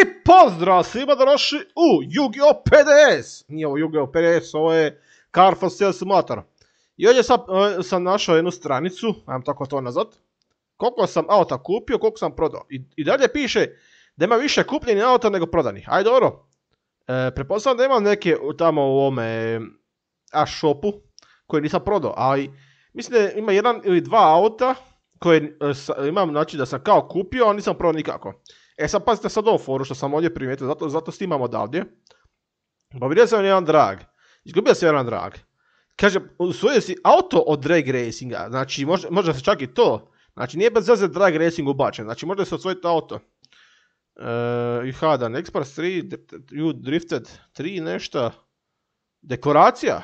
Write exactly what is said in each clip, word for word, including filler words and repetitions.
I pozdrav svima da došli u Yu-Gi-Oh! P D S! Nije ovo Yu-Gi-Oh! P D S, ovo je Card for Sale Simulator. I ovdje sam, uh, sam našao jednu stranicu, ajmo tako to nazvat. Koliko sam auta kupio, koliko sam prodao. I, i dalje piše da ima više kupljenih auta nego prodanih. Ajde dobro. E, pretpostavljam da imam neke tamo u ovome A-shopu koje nisam prodao. Ali mislim da ima jedan ili dva auta koje uh, imam, znači da sam kao kupio, a nisam prodao nikako. E sad pazite sad ovu foru što sam ovdje primijetio, zato, zato snimam odavdje. Pa vidio sam jedan drag. Izgubio sam jedan drag. Kaže, usvojio si auto od drag racinga, znači može, može se čak i to. Znači nije bez veze drag racing ubačen, znači može se osvojiti auto. Uh, you had an Express tri, you drifted tri nešto. Dekoracija.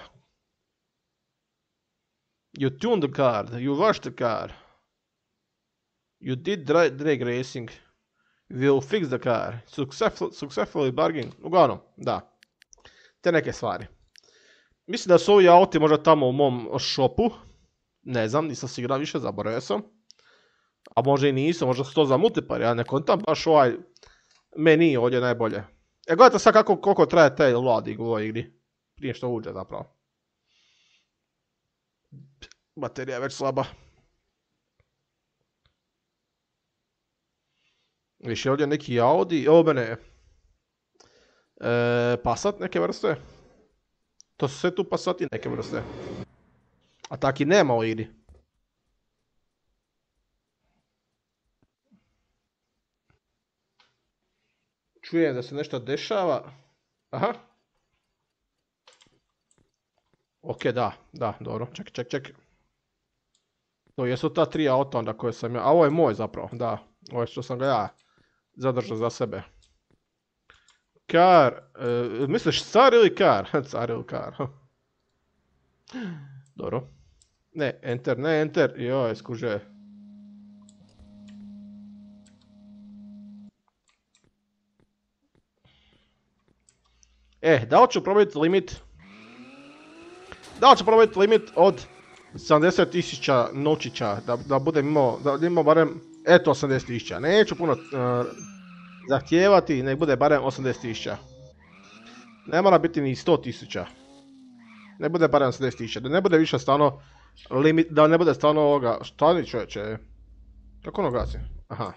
You tuned the car, you washed the car. You did drag, drag racing. Will fix the car. Successful, successfully bargain. Uglavnom, da. Te neke stvari. Mislim da su ovi auti možda tamo u mom shopu. Ne znam, nisam si igrao više, zaboravio sam. A možda i nisam, možda su to za multiplayer, ja ne kontam baš ovaj meni ovdje najbolje. E, gledajte sad kako, koliko traje taj loading u ovoj igri. Prije što uđe zapravo. Baterija je već slaba. Više ovdje neki Audi, ovo mene je e, Passat neke vrste. To su sve tu Passati neke vrste. A taki nema u igri. Čujem da se nešto dešava. Aha. Ok, da, da, dobro, čekaj, čekaj, čekaj. To jesu ta tri auta onda koje sam ja, a ovo je moj zapravo, da. Ovo je što sam ga ja zadržao za sebe. Car, e, misliš car ili car? Car ili car. Dobro. Ne, enter, ne enter, joj, skuže. E, da li ću probati limit? Da li ću probati limit od sedamdeset tisuća novčića, da, da budem imao, da imao barem, eto osamdeset tisuća. Neću puno uh, zahtijevati, nek bude barem osamdeset tisuća. Ne mora biti ni sto tisuća. Ne bude barem osamdeset tisuća, da ne bude više stvarno limit, da ne bude stvarno ovoga, šta li čovječe? Kako ono gasi? Aha.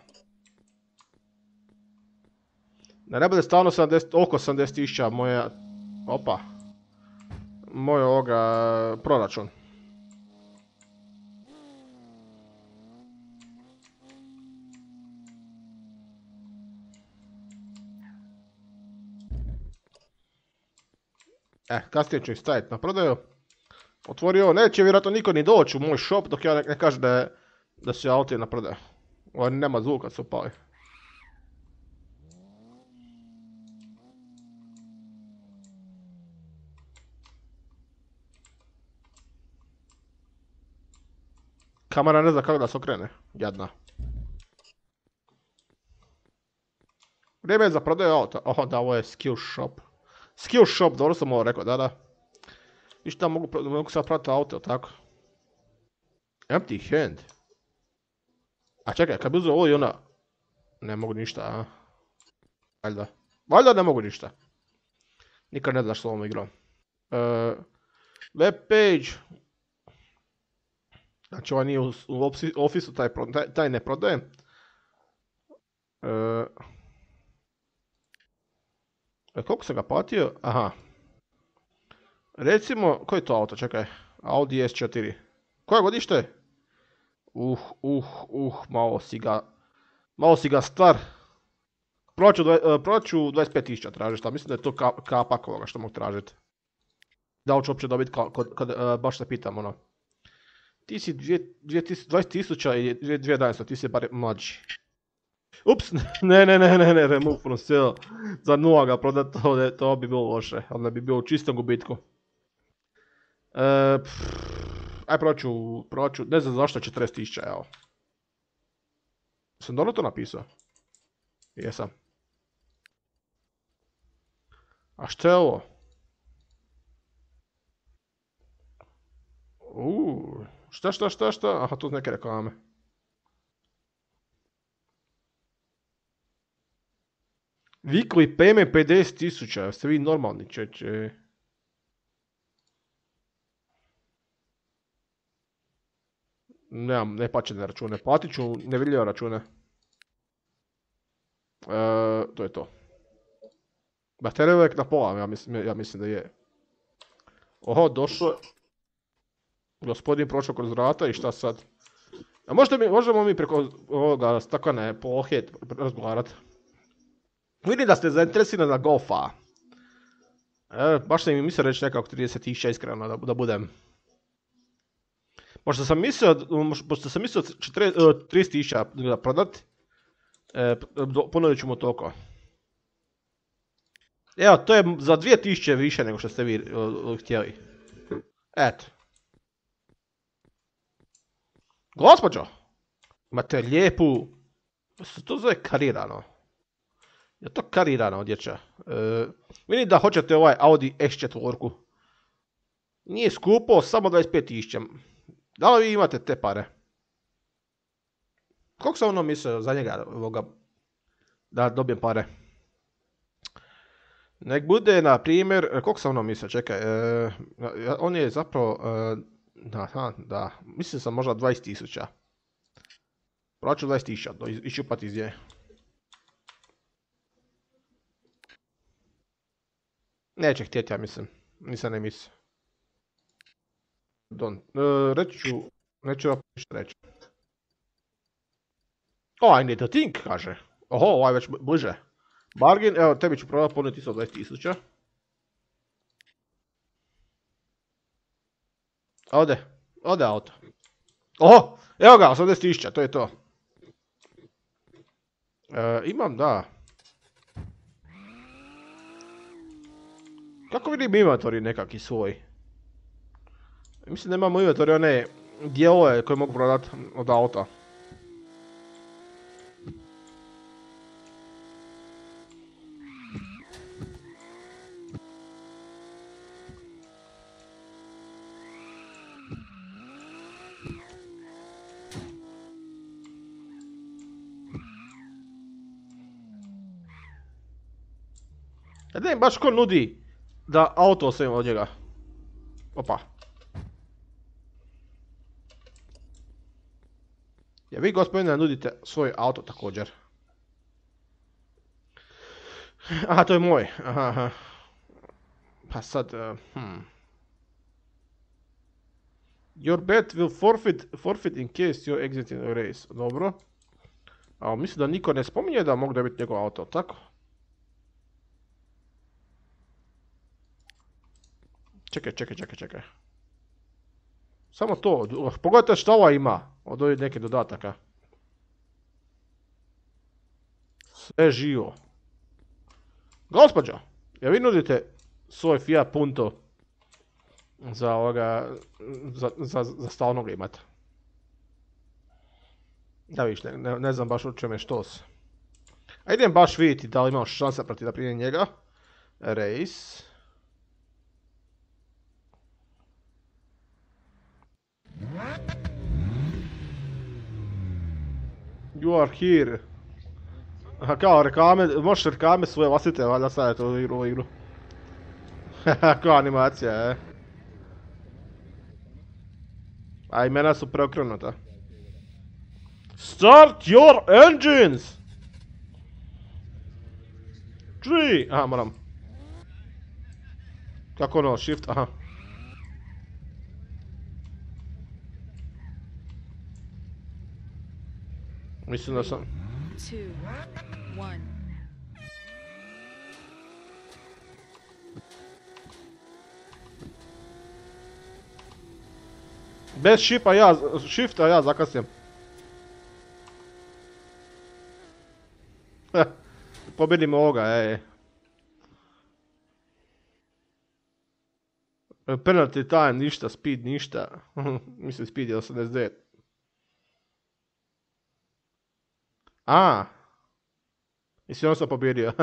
Da ne bude stvarno sedamdeset, oko sedamdeset tisuća moja, opa, moj ovoga proračun. E, kasnije ću ih staviti na prodaju. Otvorio, neće vjerojatno niko ni doći u moj shop dok ja ne, ne kažem da, je, da su auti na prodaju. Ovo nema zvuka kad se upali. Kamera ne zna kako da se okrene, jadna. Vrijeme je za prodaju auta. Oho, da, ovo je skill shop. Skill shop, dobro sam ovo rekao, da, da. Ništa, mogu, mogu sad prodati auto, tako. Empty hand. A čekaj, kad bi uzeo ovo i ona... Ne mogu ništa, a? Valjda. Valjda ne mogu ništa. Nikad ne znaš s ovom igrom. Uh, web page. Znači ovaj nije u, u ofisu, taj, taj, taj ne prodaje. Uh, koliko sam ga platio? Aha. Recimo, koji je to auto? Čekaj. Audi S četiri. Koje godište? Uh, uh, uh, malo si ga... Malo si ga star. Prodat ću dvadeset pet tisuća tražiti, šta mislim da je to ka, kapak ovoga što mogu tražiti. Da li ću uopće dobiti kad, kad uh, baš se pitam ono. Ti si dvadeset tisuća i dvije tisuće jedanaest, ti si bar mlađi. Ups, ne, ne, ne, ne, ne, remove from sale. Za nula ga prodat, to, to bi bilo loše, onda bi bio u čistom gubitku. E, aj proću, proću, ne znam zašto četrdeset tisuća, evo. Sam dobro to napisao? Jesam. A što je ovo? Uuu, šta, šta, šta, šta? Aha, tu neke reklame. Weekly payment pedeset tisuća, jeste vi normalni čeče? Nemam neplaćene račune, platit ću nevidljive račune. E, to je to. Baterija je uvijek na pola, ja mislim, ja mislim da je. Oho, došao. Gospodin prošao kroz vrata i šta sad? A možete mi, možemo mi preko ovoga staklene plohe razgovarati? Vidim da ste zainteresirani za golfa. E, baš sam mi mislio reći nekako trideset tisuća iskreno da, da budem. Možda sam mislio, možda sam mislio trideset tisuća da prodati. E, ponudit ću mu toliko. Evo, to je za dvije tisuće više nego što ste vi uh, htjeli. Eto. Gospođo! Imate lijepu... Se to zove karirano. Je to karirano, dječa? E, vidim da hoćete ovaj Audi S četiri. Nije skupo, samo dvadeset pet tisuća. Da li vi imate te pare? Koliko sam ono mislio za njega ovoga, da dobijem pare? Nek bude, na primjer, koliko sam ono mislio, čekaj, e, on je zapravo, e, da, da, mislim sam možda dvadeset tisuća. Plaću dvadeset tisuća, iščupati iz nje. Neće htjeti, ja mislim, nisam ne mislio. Don, e, reći ću, neću vam ništa reći. Oh, I need to think, kaže. Oho, ovaj već bliže. Bargain, evo, tebi ću prodati ponuditi isto dvadeset tisuća. Ode, ode auto. Oho, evo ga, osamdeset tisuća, to je to. E, imam, da. Kako vidim inventory nekakvi svoj? Mislim da imamo inventory one dijelove koje mogu prodati od auta. Ja ne, baš ko nudi da auto ostavim od njega. Opa. Ja vi gospodine nudite svoj auto također. Aha, to je moj. Aha, aha. Pa sad, uh, hmm. Your bet will forfeit, forfeit in case you exit in a race. Dobro. A mislim da niko ne spominje da mogu dobiti njegov auto, tako? Čekaj, čekaj, čekaj, čekaj. Samo to, pogledajte što ova ima od ovih nekih dodataka. Sve živo. Gospođo, ja vi nudite svoj Fiat Punto za ovoga, za, za, za stalnog imata. Da viš, ne, ne, ne znam baš u čem je štos. A idem baš vidjeti da li imam šansa protiv da primim njega. Race. You are here. Aha, kao reklame, možeš reklame svoje vlastite, valjda staviti u igru, u igru. Kao animacija, je. A imena su preokrenuta. Start your engines! Three! Aha, moram. Kako ono, shift, aha. Mislim da sam... Two, one. Bez shipa ja, shifta ja zakasnjem. Pobjedimo ovoga, ej. Penalty time, ništa, speed, ništa. Mislim, speed je osamdeset devet. A. I sve ono sam pobjedio.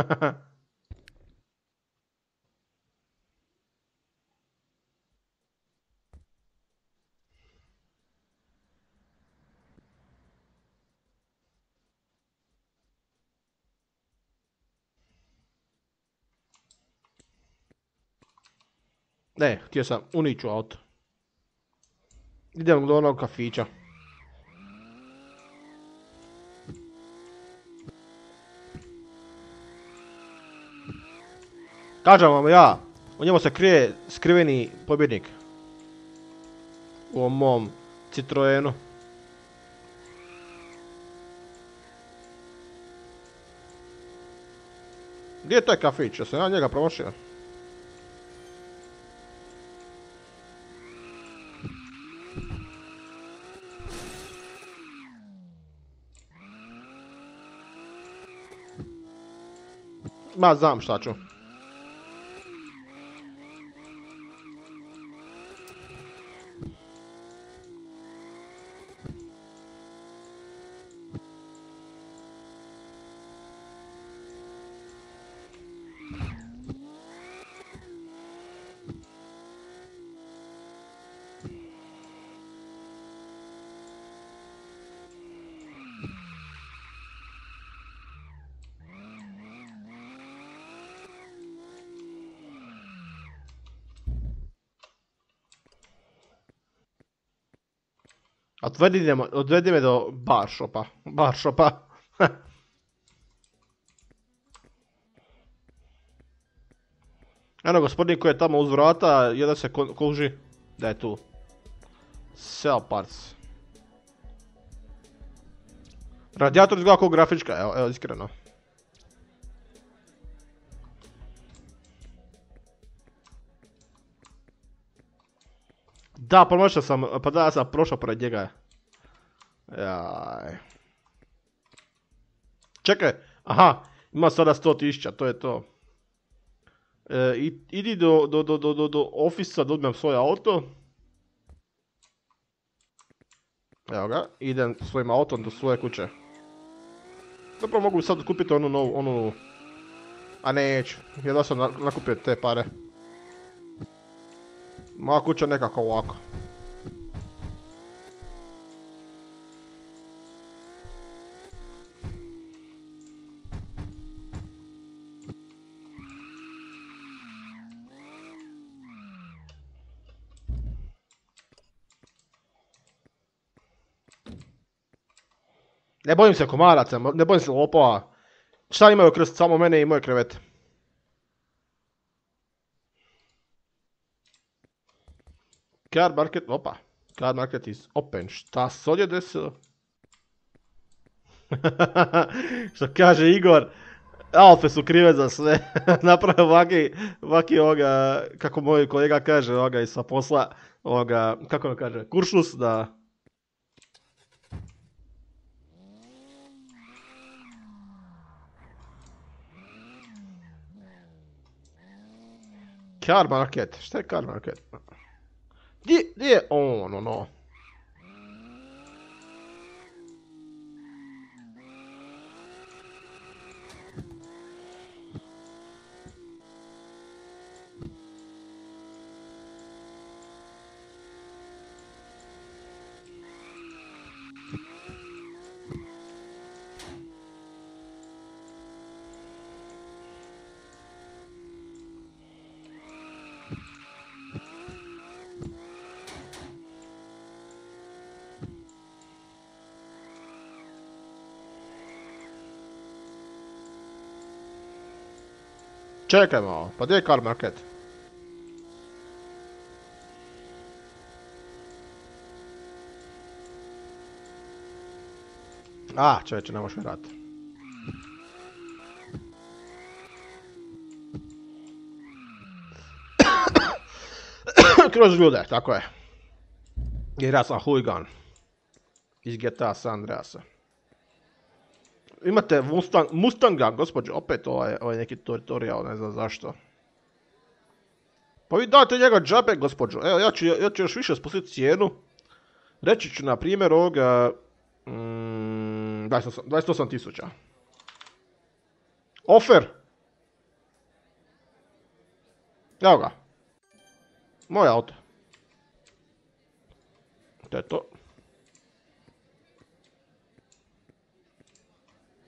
Ne, htio sam uniću auto. Idem do onog kafića. Kažem vam ja, u njemu se krije skriveni pobjednik. U ovom mom Citroenu. Gdje je taj kafić? Ja sam ja njega promašio. Ma, znam šta ću. Odvedi, odvedi me do bar shopa. Bar shopa. Eno gospodin koji je tamo uz vrata, jedan se kuži da je tu. Sell parts. Radijator izgleda kao grafička, evo, evo iskreno. Da, promašao sam, pa da, ja sam prošao pored njega. Jaj. Čekaj, aha, ima sada sto tisuća, to je to. E, idi do, do, do, do, do ofisa da odmem svoj auto. Evo ga, idem svojim autom do svoje kuće. Zapravo mogu sad kupiti onu novu, onu... A neću, jedva sam nakupio te pare. Moja kuća nekako ovako. Ne bojim se komaraca, ne bojim se lopova. Šta imaju kroz samo mene i moje krevete? Car market, opa. Car market is open. Šta se ovdje desilo? Što kaže Igor, Alfe su krive za sve. Napravo ovaki, ovaki ovoga, kako moj kolega kaže, ovoga iz sa posla, ovoga, kako on kaže, kuršlus, da... Car market, šta je car market? Gdje, gdje je on, ono? Čekaj malo, pa gdje je car market? A, čovječe, ne možeš vjerati. Kroz ljude, tako je. Jer ja sam huligan. Iz G T A San Andreasa. Imate Mustang, Mustanga, gospođo, opet ovaj, ovaj neki tutorial, ne znam zašto. Pa vi dajte njega džabe, gospođo. Evo, ja ću, ja ću još više spustiti cijenu. Reći ću, na primjer, ovoga... Mm, dvadeset osam tisuća. Offer! Evo ga. Moj auto. To je to.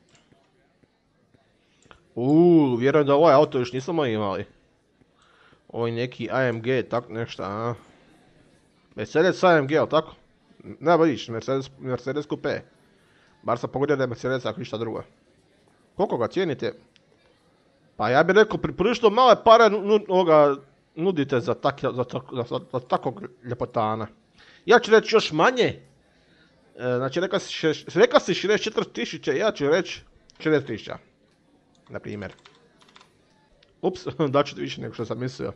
Uuu, vjerujem da ovaj auto još nismo imali. Ovo je neki A M G, tak nešto, a? Mercedes A M G, ali tako? Ne, vidiš, Mercedes, Mercedes Coupe. Bar sam pogodio da je Mercedes, ako ništa drugo. Koliko ga cijenite? Pa ja bih rekao, prilično male pare nu, ovoga, nudite za, tak, za, za, za, za takvog ljepotana. Ja ću reći još manje. E, znači, rekao si, šeš, rekao si šezdeset četiri tisuće, ja ću reći šezdeset tisuća. Na primjer. Ups, daću ti više nego što sam mislio.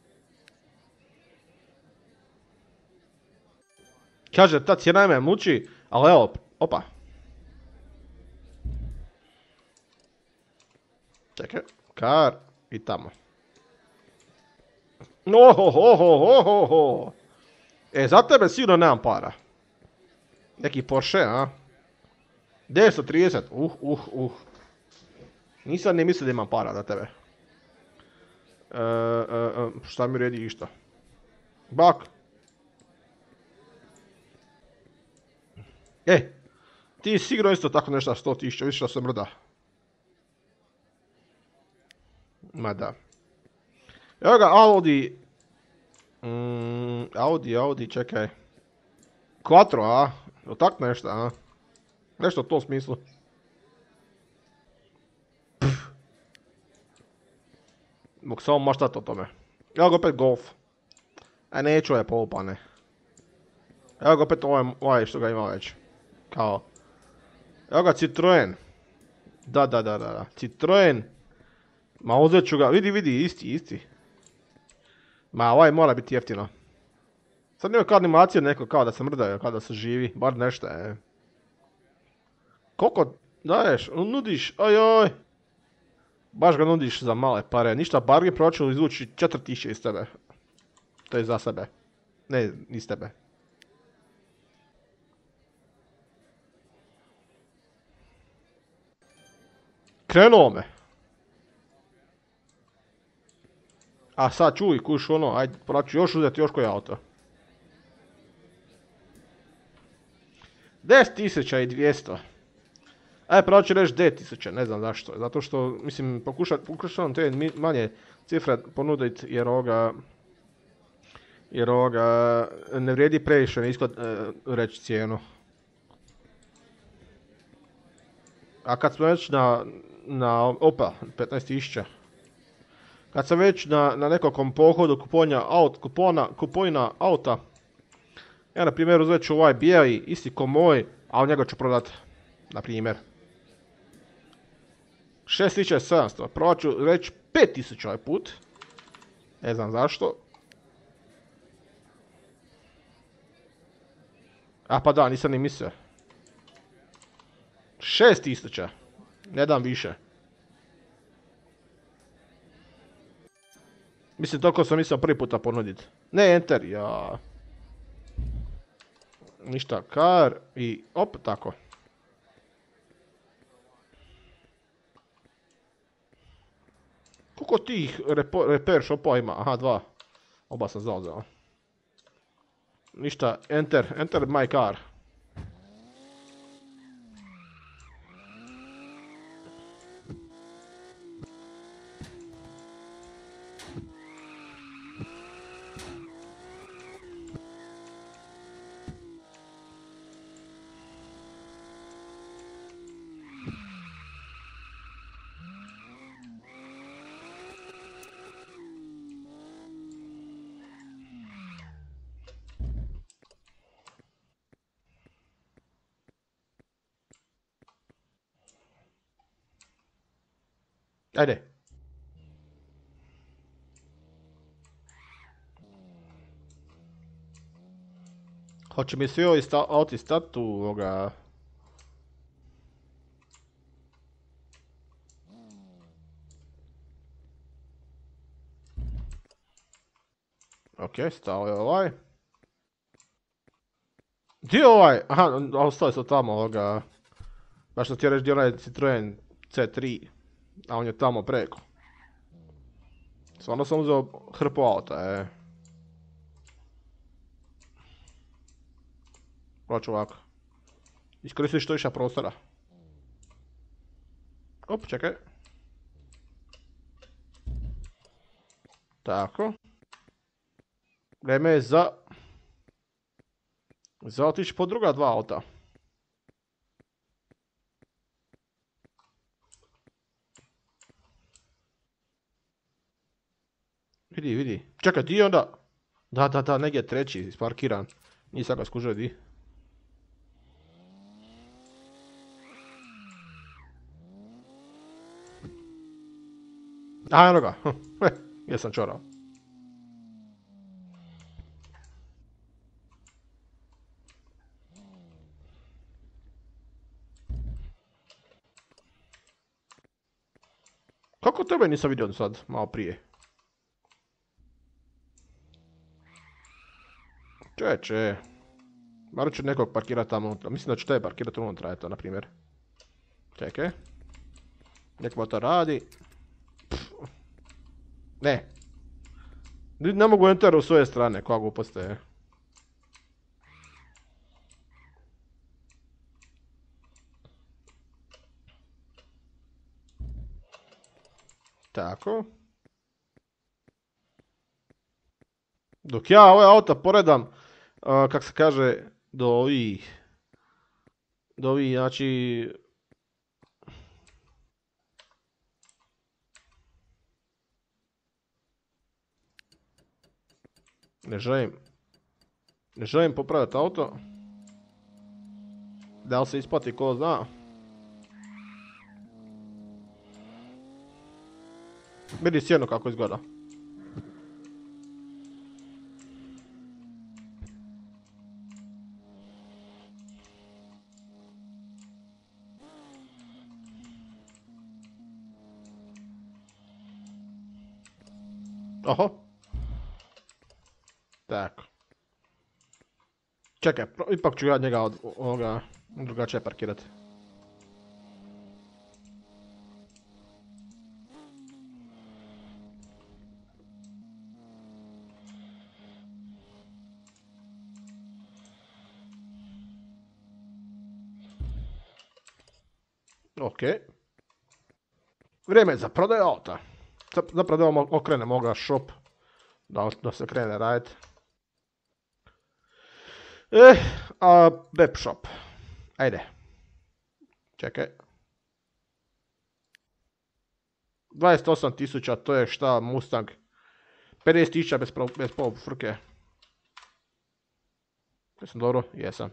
Kaže, ta cijena me muči, ali evo, opa. Čekaj, kar i tamo. Ohohohohoho. E, za tebe sigurno nemam para. Neki Porsche, a? devetsto trideset, uh, uh, uh. Nisam ni mislio da imam para za tebe. E, e, e, šta mi redi išta? Bak. E, ti sigurno isto tako nešto sto tisuća, više da se mrda. Ma da. Evo ga, Audi. Mm, Audi, Audi, čekaj. Quattro, a? O tak nešto, a? Nešto u tom smislu. Pff. Mogu samo maštati o tome. Evo ga opet Golf. A neću ove polupane. Evo ga opet ovaj, ovaj što ga ima već. Kao. Evo ga Citroen. Da, da, da, da, da. Citroen. Ma uzet ću ga, vidi, vidi, isti, isti. Ma ovaj mora biti jeftino. Sad nema kao animacija neko kao da se mrdaju, kao da se živi, bar nešto je. Koliko daješ, nudiš, ojoj. Baš ga nudiš za male pare, ništa barge proračun izvući četiri tisuće iz tebe. To je za sebe. Ne, iz tebe. Krenuo me. A sad čuj, kuš ono, ajde, porat ću još uzeti još koji auto. deset tisuća dvjesto. Ajde, pravo ću reći devet tisuća, ne znam zašto. Zato što, mislim, pokušavam te manje cifre ponuditi jer ovoga... Jer ovoga ne vrijedi previše iskod e, reći cijenu. A kad smo već na... na opa, petnaest tisuća. Kad sam već na, na nekakvom pohodu kupovanja aut, kupona, kupovina auta, ja na primjer uzet ću ovaj bijeli, isti ko moj, a u njega ću prodat, na primjer. šest tisuća sedamsto, prvo ću reći pet tisuća ovaj put. Ne znam zašto. A pa da, nisam ni mislio. šest tisuća, ne dam više. Mislim, toliko sam mislio prvi puta ponuditi. Ne, enter, ja. Ništa, kar i op, tako. Koliko tih repo, repair shopova ima? Aha, dva. Oba sam zauzeo. Ništa, enter, enter my car. Ajde. Hoće mi svi ovi auti stati u ovoga... Ok, stao je ovaj. Gdje je ovaj? Aha, ostali su tamo ovoga... Baš što ti reći gdje je onaj Citroen C tri. A on je tamo preko. Stvarno sam uzeo hrpu auta, e. Proću ovako. Iskoristiš što više prostora. Op, čekaj. Tako. Vreme je za... Za otići po druga dva auta. Vidi, vidi. Čekaj, di je onda? Da, da, da, negdje je treći, isparkiran. Nisam ga skužio di. A, eno ga. Jesam čorao. Kako tebe nisam vidio sad, malo prije? Čeče. Morat ću nekog parkirati tamo unutra. Mislim da ću tebe parkirati unutra, eto, na primjer. Čekaj. Nek motor radi. Pff. Ne. Ne mogu enter u svoje strane, koja glupost je. Tako. Dok ja ovaj auto poredam, uh, kak se kaže, do ovih, do ovih, znači, ne želim, ne želim popraviti auto, da li se isplati ko zna. Vidi sjeno kako izgleda. Oho. Tako. Čekaj, ipak ću ja njega od ovoga drugačije parkirati. Ok. Vrijeme je za prodaju auta. Zapravo da vam okrenem ovoga shop. Da, da se krene raditi. Eh, a web shop. Ajde. Čekaj. dvadeset osam tisuća, to je šta, Mustang. pedeset tisuća bez, bez frke. Jesam dobro? Jesam.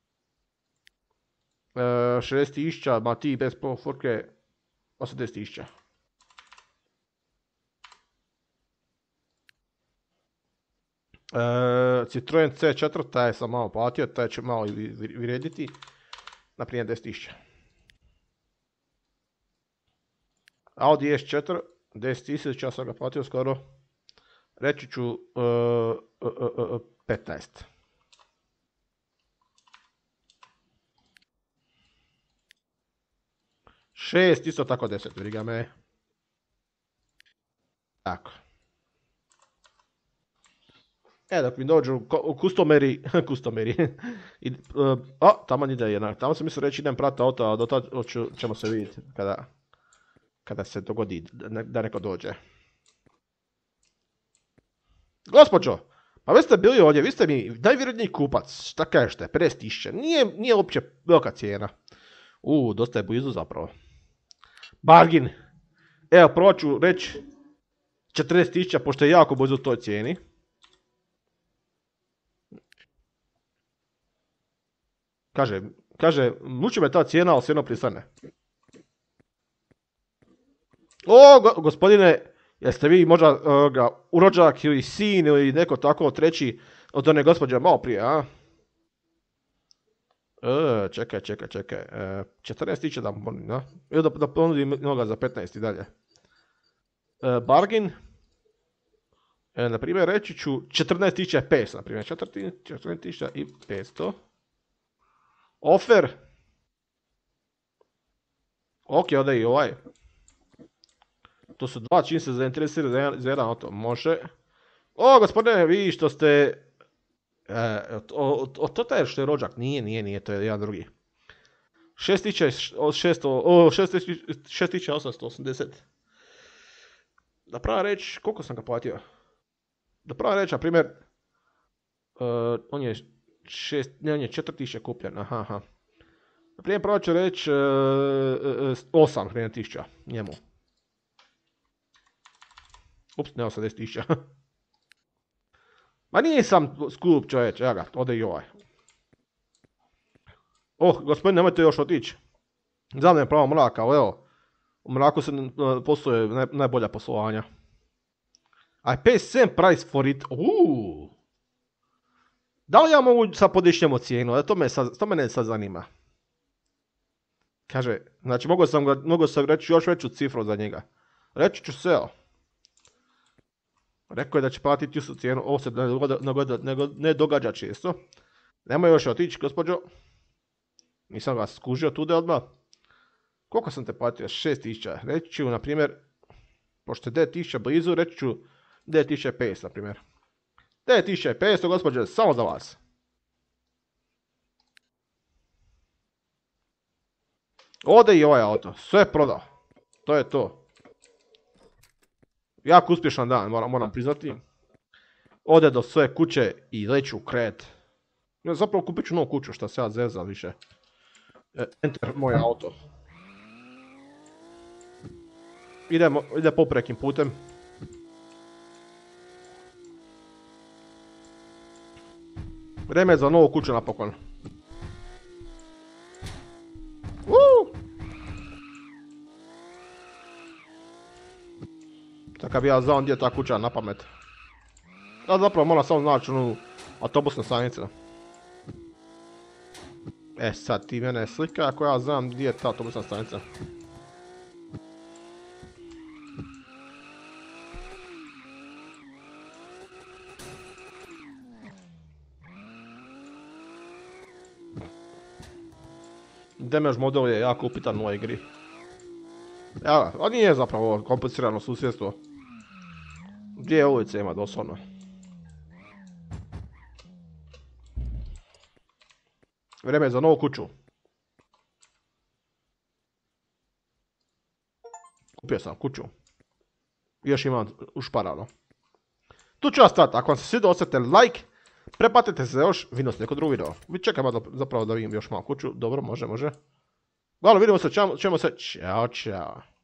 E, šezdeset tisuća, ma ti bez frke, osamdeset tisuća. E, Citroen C četiri, taj sam malo platio, taj će malo i vrijediti. Naprimjer deset tisuća. Audi S četiri, deset tisuća sam ga platio skoro. Reći ću uh, uh, uh, uh, petnaest. šest, isto tako deset, briga me. Tako. E, dok mi dođu kustomeri, kustomeri, I, uh, o, tamo ide jedna, tamo sam mislio reći idem prati auto, a do tada ćemo se vidjeti kada, kada se dogodi da, da neko dođe. Gospođo, pa vi ste bili ovdje, vi ste mi najvjerojatniji kupac, šta kažete, pedeset tisuća, nije, nije uopće velika cijena. Uuu, dosta je blizu zapravo. Bargin, evo prvo ću reći četrdeset tisuća, pošto je jako blizu toj cijeni. Kaže, kaže, muči me ta cijena, ali svejedno pristane. O, go, gospodine, jeste vi možda uh, ga, urođak ili sin ili neko tako treći od one gospođe malo prije, a? E, čekaj, čekaj, čekaj. E, četrnaest tisuća da mu ponudim, a? Ili da, da ponudim noga za petnaest i dalje. E, bargain. E, na primjer, reći ću četrnaest tisuća petsto, na primjer, četrnaest tisuća petsto. Offer. Ok, ode i ovaj. To su dva čim se zainteresiraju za, za jedan auto. Može. O, gospodine, vi što ste... E, o, o, to taj što je rođak. Nije, nije, nije, to je jedan drugi. šest tisuća osamsto osamdeset. Da prava reći, koliko sam ga platio? Da prava reći, na primjer, uh, on je šest, ne, on je četiri tisuće kupljen, aha, aha. Na primjer, prvo ću reći uh, uh, osam tisuća njemu. Ups, ne osamdeset tisuća. Ma nije sam skup čovječ, evo ga, ode i ovaj. Oh, gospodin, nemojte još otići. Znam da je pravo mrak, ali evo, u mraku se uh, posluje naj, najbolja poslovanja. I pay same price for it. Uuu. Da li ja mogu sad podići njemu cijenu? To me sad, to mene sad zanima. Kaže, znači mogu sam, ga, mogu sam reći još veću cifru za njega. Reći ću se, evo. Rekao je da će platiti istu cijenu, ovo se ne događa, ne, događa, ne događa često. Nemoj još otići, gospođo. Nisam vas skužio tude odmah. Koliko sam te platio? šest tisuća. Reći ću, na primjer, pošto je devet tisuća blizu, reći ću devet tisuća petsto, na primjer. devet tisuća petsto, gospođo, samo za vas. Ode i ovaj auto, sve prodao. To je to. Jako uspješan dan, moram, moram priznati. Ode do svoje kuće i leću u kret. Ja, zapravo kupit ću novu kuću, šta se ja zezam više. Enter moj auto. Idemo, ide poprekim putem. Vreme je za novu kuću napokon. Uuu! Tako bi ja znao gdje je ta kuća na pamet. Ja zapravo moram samo znači onu autobusnu stanicu. E sad ti mene slika ako ja znam gdje je ta autobusna stanica. Damage model je jako upitan u ovoj igri. Evo, a nije zapravo komplicirano susjedstvo. Dvije ulice ima doslovno. Vrijeme je za novu kuću. Kupio sam kuću. Još imam ušparano. Tu ću ja stati. Ako vam se svidio, ostavite like. Prepatite se još, vidimo se neko drugi video. Vi čekajmo zapravo da vidim još malo kuću. Dobro, može, može. Hvala, vidimo se, ćemo se. Ćao, ćao.